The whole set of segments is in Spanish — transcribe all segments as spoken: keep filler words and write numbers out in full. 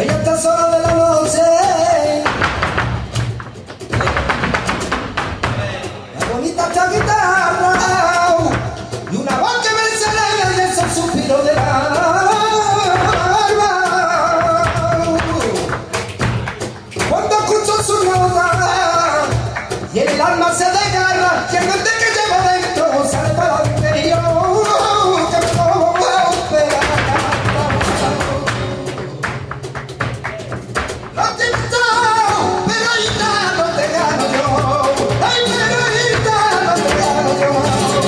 Hay altas horas de la noche, la bonita esta guitarra y una voz que me celebra y es el suspiro del alma. Cuando escucho su nota y el alma se desgarra, y el mente que llevo dentro sale para el interior, que me rompe la garganta. Lo siento, pero ahorita no te gano yo. Ay, pero ahorita no te gano yo.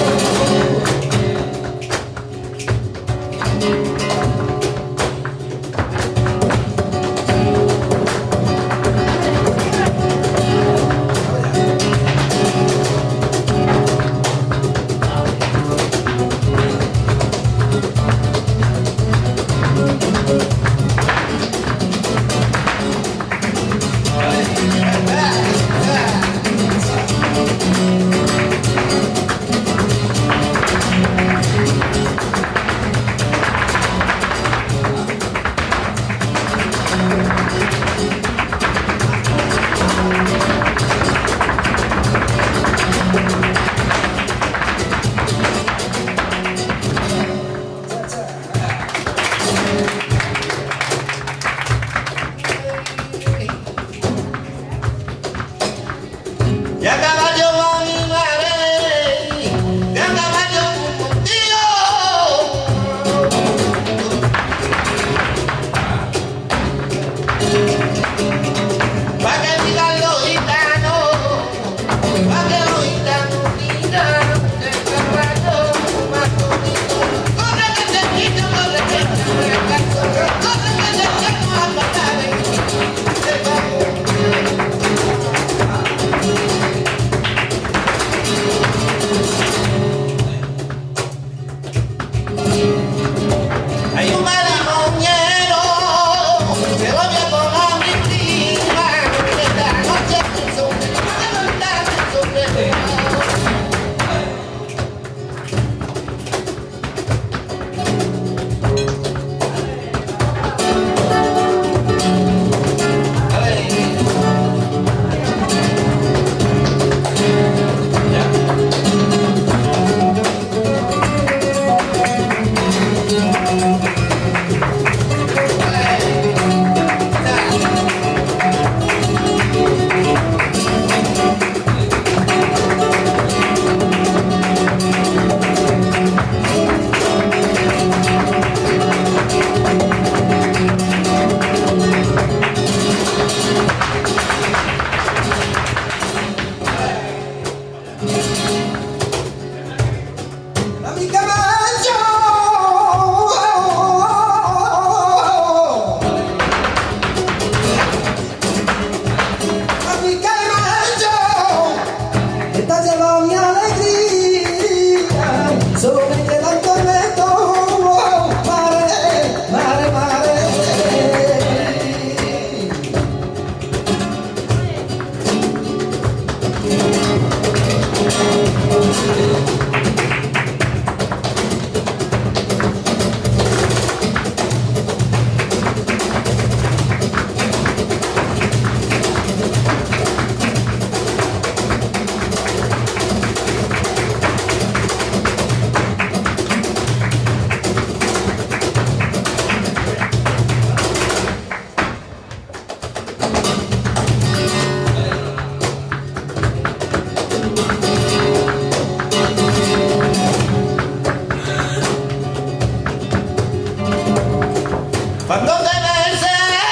Y a caballo va mi madre, y a caballo contigo. Pa' que digan los gitanos, pa' que los gitanos digan que el caballo más bonito. Corre que te quito, corre que te recaso, corre que te echamos a pasar en el bajo. Hay un marimonero, se lo voy a poner a mi prima, esta noche el sobre, a levantar el sobre. A mi caballo, a mi caballo, esta lleva mi alegría, solo me queda el tormento, mare, mare, mare. Cuando te besé,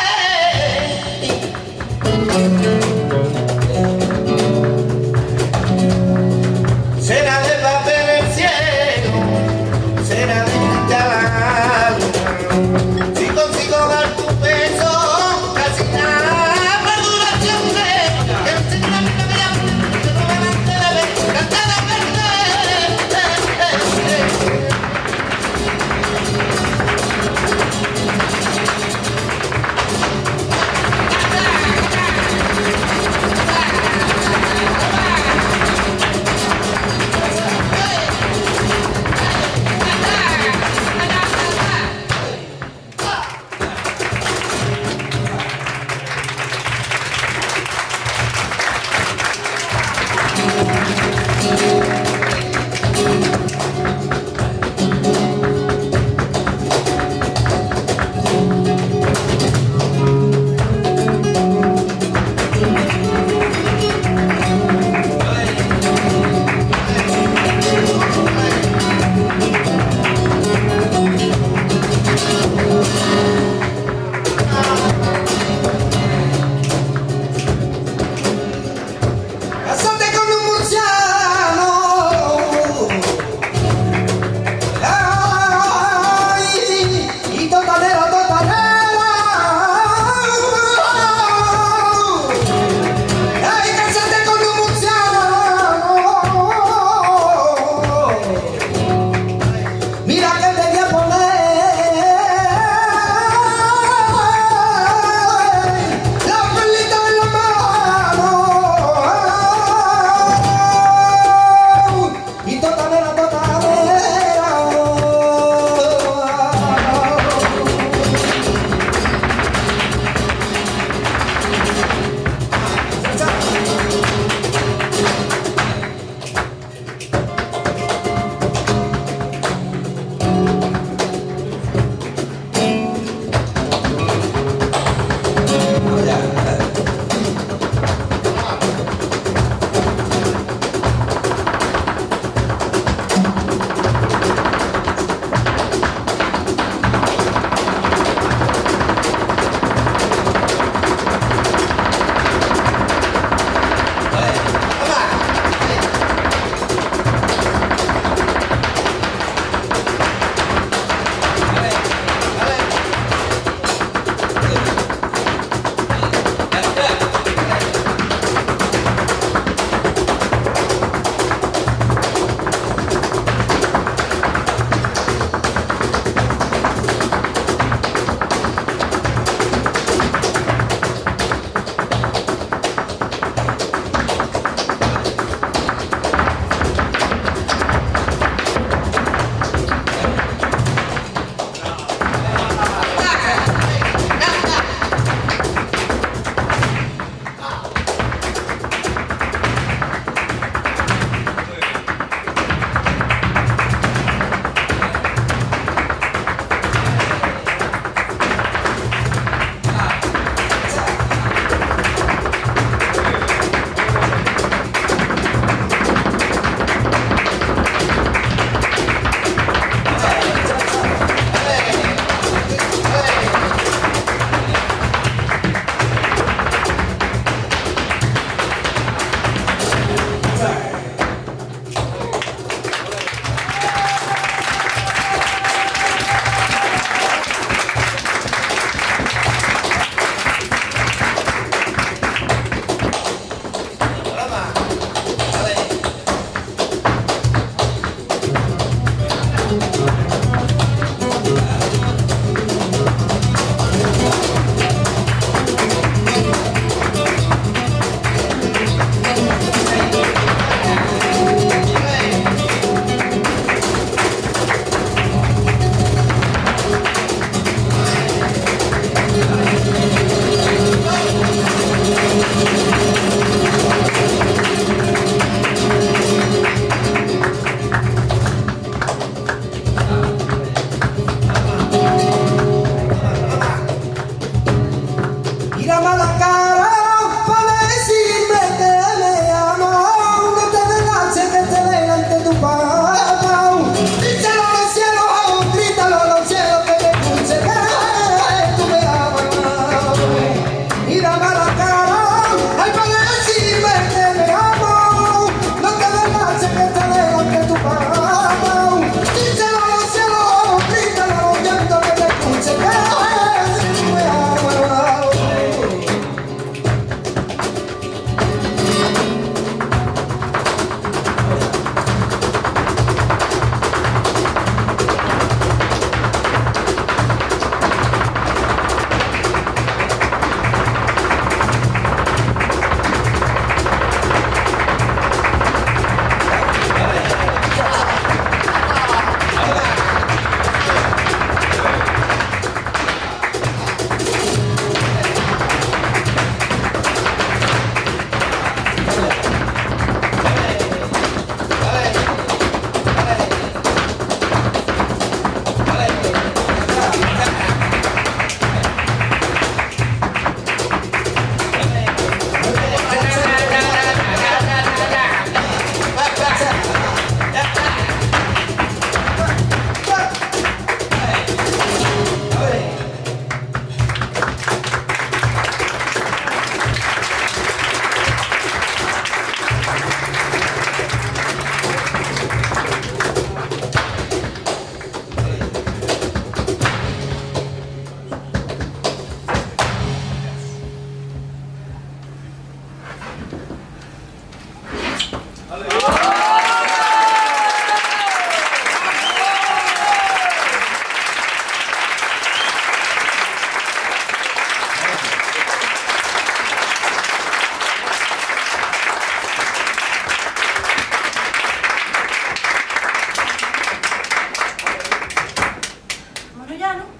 será de papel el cielo, será de cristal. Si consigo dar tu beso, casi nada perdura siempre. Que no se me cambia, que no me mate de ver, cantada verde. Mírame a la cara para decirme que me amo. No te relajes que te delante tu papá. Díselo a los cielos, grítalo a los cielos que te escuche que tú me amas. Mírame a la cara, ay, para decirme que me amo. No te relajes que te delante tu papá. Díselo a los cielos, grítalo a los vientos que te escuche que tú me amas. Bueno, ya, ¿no?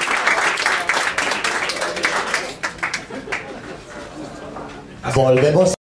Volvemos.